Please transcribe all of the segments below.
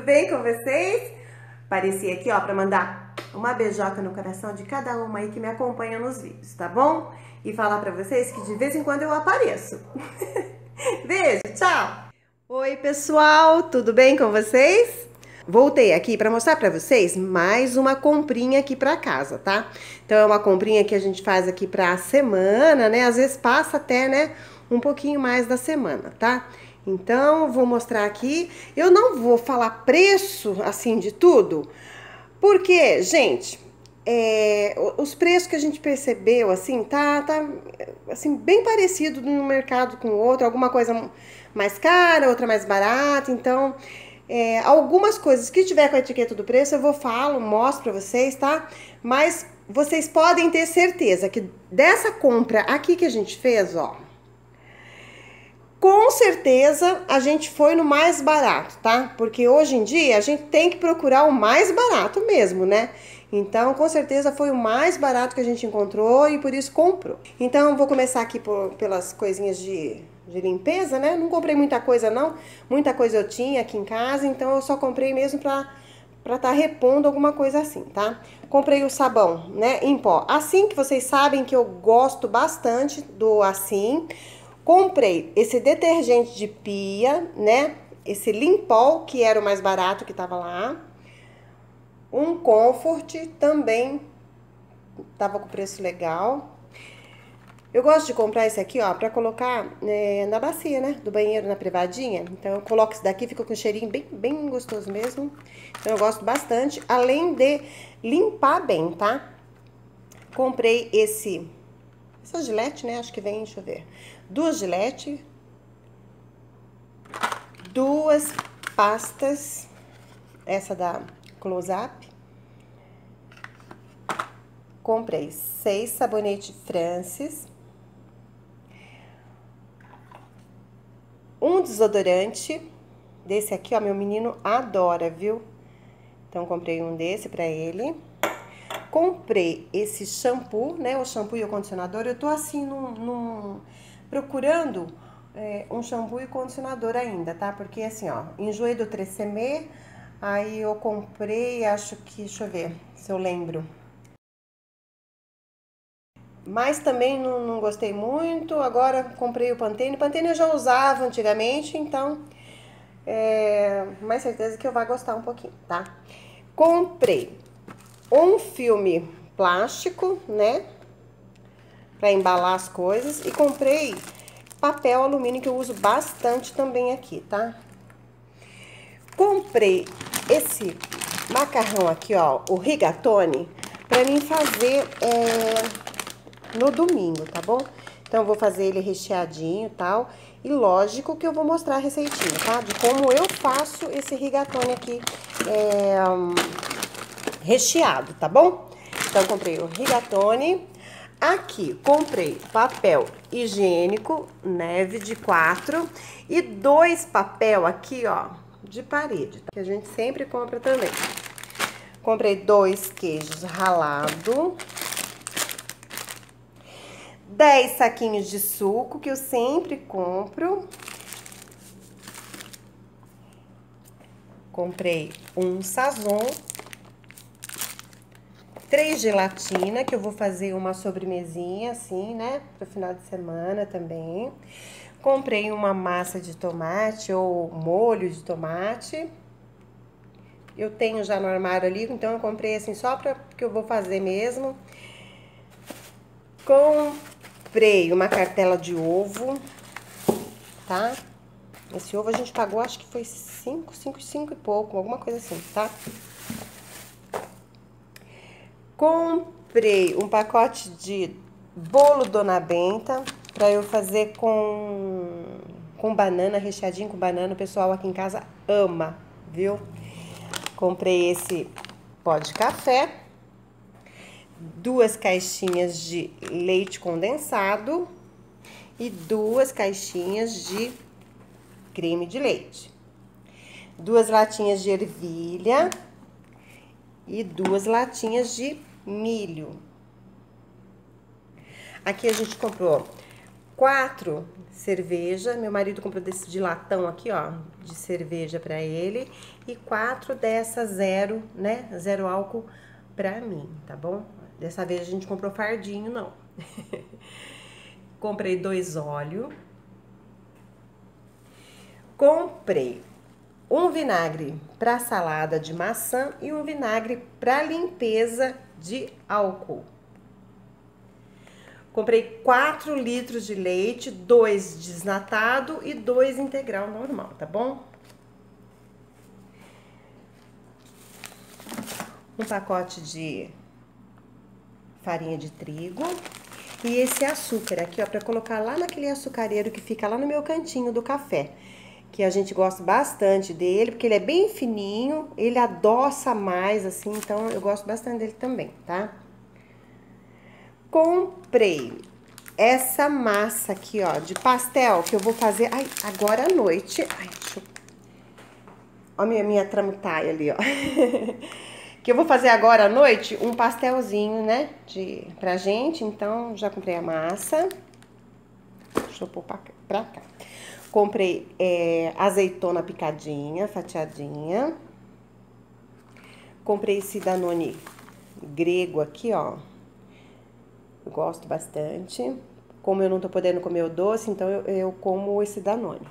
bem com vocês? Apareci aqui, ó, pra mandar uma beijoca no coração de cada uma aí que me acompanha nos vídeos, tá bom? E falar pra vocês que de vez em quando eu apareço. Beijo, tchau! Oi, pessoal, tudo bem com vocês? Voltei aqui para mostrar para vocês mais uma comprinha aqui para casa, tá? Então é uma comprinha que a gente faz aqui para a semana, né? Às vezes passa até, né, um pouquinho mais da semana, tá? Então vou mostrar aqui. Eu não vou falar preço assim de tudo, porque, gente, os preços que a gente percebeu assim, tá assim bem parecido no mercado com o outro, alguma coisa mais cara, outra mais barata, então algumas coisas que tiver com a etiqueta do preço eu mostro pra vocês, tá? Mas vocês podem ter certeza que dessa compra aqui que a gente fez, ó, com certeza a gente foi no mais barato, tá? Porque hoje em dia a gente tem que procurar o mais barato mesmo, né? Então, com certeza foi o mais barato que a gente encontrou e por isso comprou. Então, vou começar aqui pelas coisinhas de limpeza, né? Não comprei muita coisa não, muita coisa eu tinha aqui em casa, então eu só comprei mesmo pra tá repondo alguma coisa assim, tá? Comprei o sabão, né, em pó. Assim, que vocês sabem que eu gosto bastante do assim. Comprei esse detergente de pia, né? Esse Limpol, que era o mais barato que tava lá. Um Comfort também tava com preço legal. Eu gosto de comprar esse aqui, ó, pra colocar na bacia, né? Do banheiro, na privadinha. Então eu coloco esse daqui, fica com um cheirinho bem gostoso mesmo. Então eu gosto bastante, além de limpar bem, tá? Comprei essa Gillette, né? Acho que vem, deixa eu ver. 2 Gillette, 2 pastas, essa da Close Up. Comprei 6 sabonete Francis, um desodorante, desse aqui, ó, meu menino adora, viu? Então, comprei um desse pra ele. Comprei esse shampoo, né, o shampoo e o condicionador. Eu tô assim, procurando um shampoo e condicionador ainda, tá? Porque assim, ó, enjoei do 3CM, aí eu comprei, acho que, deixa eu ver se eu lembro. Mas também não gostei muito, agora comprei o Pantene. Pantene eu já usava antigamente, então mais certeza que eu vou gostar um pouquinho, tá? Comprei um filme plástico, né, pra embalar as coisas. E comprei papel alumínio, que eu uso bastante também aqui, tá? Comprei esse macarrão aqui, ó, o rigatone, pra mim fazer no domingo, tá bom? Então, eu vou fazer ele recheadinho e tal. E lógico que eu vou mostrar a receitinha, tá? De como eu faço esse rigatone aqui recheado, tá bom? Então, comprei o rigatone. Aqui, comprei papel higiênico, neve de 4 e 2 papel aqui, ó, de parede, tá? Que a gente sempre compra também. Comprei 2 queijos ralado, 10 saquinhos de suco, que eu sempre compro. Comprei um Sazon, 3 gelatina, que eu vou fazer uma sobremesinha assim, né, pro final de semana também. Comprei uma massa de tomate ou molho de tomate. Eu tenho já no armário ali, então eu comprei assim só porque eu vou fazer mesmo. Comprei uma cartela de ovo, tá? Esse ovo a gente pagou, acho que foi 5 e pouco, alguma coisa assim, tá? Comprei um pacote de bolo Dona Benta pra eu fazer com banana, recheadinho com banana. O pessoal aqui em casa ama, viu? Comprei esse pó de café, 2 caixinhas de leite condensado e 2 caixinhas de creme de leite, 2 latinhas de ervilha e 2 latinhas de milho. Aqui a gente comprou 4 cerveja. Meu marido comprou desse de latão aqui, ó, de cerveja pra ele. E 4 dessa zero, né? Zero álcool pra mim, tá bom? Dessa vez a gente comprou fardinho, não. Comprei 2 óleos. Comprei um vinagre para salada de maçã e um vinagre para limpeza de álcool. Comprei 4 litros de leite, 2 desnatado e 2 integral normal, tá bom? Um pacote de farinha de trigo e esse açúcar aqui, ó, para colocar lá naquele açucareiro que fica lá no meu cantinho do café. Que a gente gosta bastante dele, porque ele é bem fininho, ele adoça mais, assim, então eu gosto bastante dele também, tá? Comprei essa massa aqui, ó, de pastel, que eu vou fazer agora à noite. Ai, deixa eu... Ó, minha tramitaia ali, ó. Que eu vou fazer agora à noite um pastelzinho, né, pra gente. Então, já comprei a massa. Deixa eu pôr pra cá. Comprei azeitona picadinha, fatiadinha. Comprei esse Danone grego aqui, ó. Eu gosto bastante. Como eu não tô podendo comer o doce, então eu como esse Danone.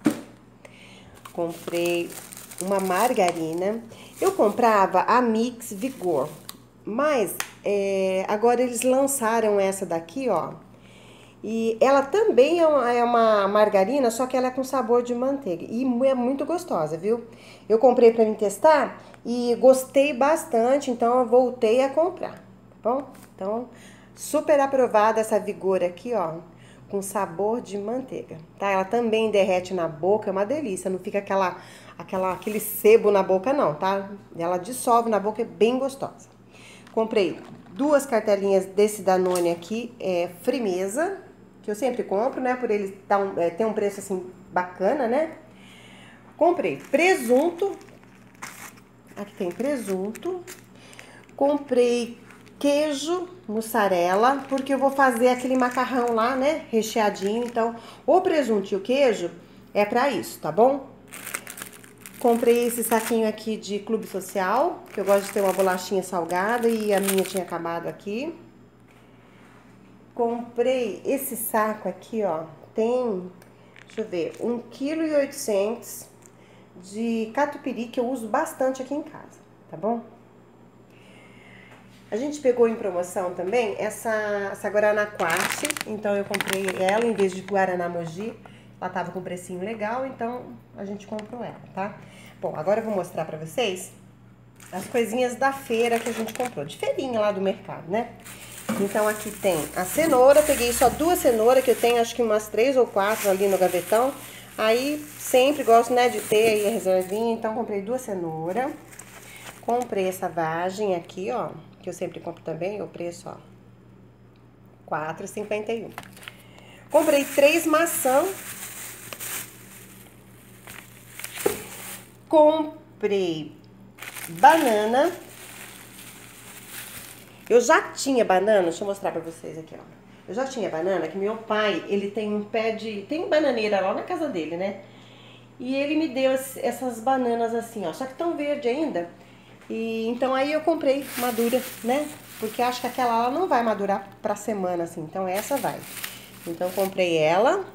Comprei uma margarina. Eu comprava a Mix Vigor, mas agora eles lançaram essa daqui, ó. E ela também é uma margarina, só que ela é com sabor de manteiga. E é muito gostosa, viu? Eu comprei pra mim testar e gostei bastante, então eu voltei a comprar, tá bom? Então, super aprovada essa Vigor aqui, ó, com sabor de manteiga, tá? Ela também derrete na boca, é uma delícia, não fica aquele sebo na boca não, tá? Ela dissolve na boca, é bem gostosa. Comprei 2 cartelinhas desse Danone aqui, Frimeza, que eu sempre compro, né? Por ele ter um preço assim bacana, né? Comprei presunto. Aqui tem presunto. Comprei queijo mussarela, porque eu vou fazer aquele macarrão lá, né? Recheadinho. Então, o presunto e o queijo é pra isso, tá bom? Comprei esse saquinho aqui de Clube Social, que eu gosto de ter uma bolachinha salgada e a minha tinha acabado aqui. Comprei esse saco aqui, ó, tem, deixa eu ver, 1,8 kg de catupiry, que eu uso bastante aqui em casa, tá bom? A gente pegou em promoção também essa Guaraná Quarte, então eu comprei ela em vez de Guaraná Mogi, ela tava com precinho legal, então a gente comprou ela, tá? Bom, agora eu vou mostrar pra vocês as coisinhas da feira que a gente comprou, de feirinha lá do mercado, né? Então, aqui tem a cenoura, peguei só 2 cenouras, que eu tenho acho que umas 3 ou 4 ali no gavetão. Aí, sempre gosto, né, de ter aí a reservinha, então comprei 2 cenouras. Comprei essa vagem aqui, ó, que eu sempre compro também, o preço, ó, R$4,51. Comprei 3 maçãs. Comprei banana. Eu já tinha banana, deixa eu mostrar pra vocês aqui, ó. Eu já tinha banana, que meu pai, ele tem um pé de... Tem bananeira lá na casa dele, né? E ele me deu essas bananas assim, ó. Só que tão verde ainda. E então aí eu comprei madura, né? Porque acho que aquela lá não vai madurar pra semana, assim. Então essa vai. Então comprei ela. Vou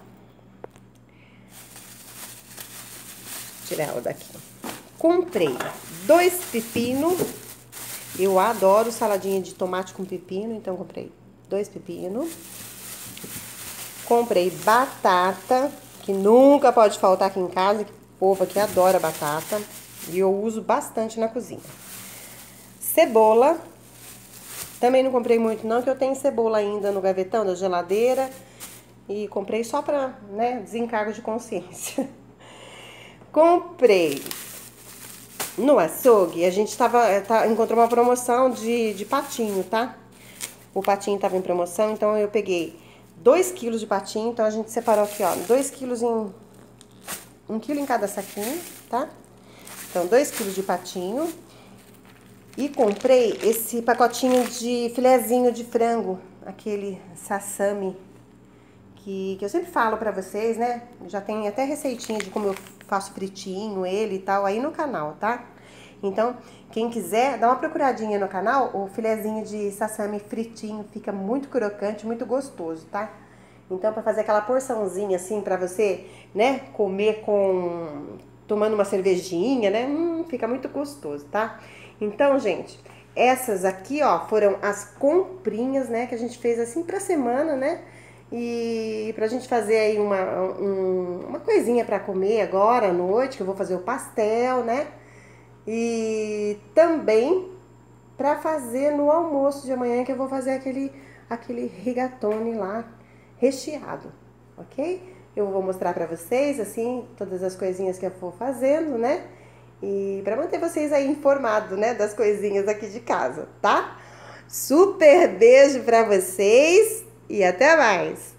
tirar ela daqui. Comprei 2 pepinos. Eu adoro saladinha de tomate com pepino, então comprei 2 pepinos. Comprei batata, que nunca pode faltar aqui em casa, que o povo aqui adora batata. E eu uso bastante na cozinha. Cebola. Também não comprei muito não, que eu tenho cebola ainda no gavetão da geladeira. E comprei só pra, né, desencargo de consciência. Comprei... No açougue, a gente encontrou uma promoção de patinho, tá? O patinho tava em promoção, então eu peguei 2 quilos de patinho. Então a gente separou aqui, ó, 2 quilos em... 1 quilo em cada saquinho, tá? Então, 2 quilos de patinho. E comprei esse pacotinho de filezinho de frango, aquele sassami, que eu sempre falo pra vocês, né? Já tem até receitinha de como eu faço fritinho, ele e tal, aí no canal, tá? Então, quem quiser, dá uma procuradinha no canal, o filezinho de sassami fritinho fica muito crocante, muito gostoso, tá? Então, pra fazer aquela porçãozinha assim pra você, né, comer tomando uma cervejinha, né? Fica muito gostoso, tá? Então, gente, essas aqui, ó, foram as comprinhas, né, que a gente fez assim pra semana, né? E pra gente fazer aí uma coisinha pra comer agora à noite, que eu vou fazer o pastel, né? E também para fazer no almoço de amanhã, que eu vou fazer aquele rigatone lá recheado, ok? Eu vou mostrar para vocês assim todas as coisinhas que eu for fazendo, né? E para manter vocês aí informados, né, das coisinhas aqui de casa, tá? Super beijo para vocês e até mais.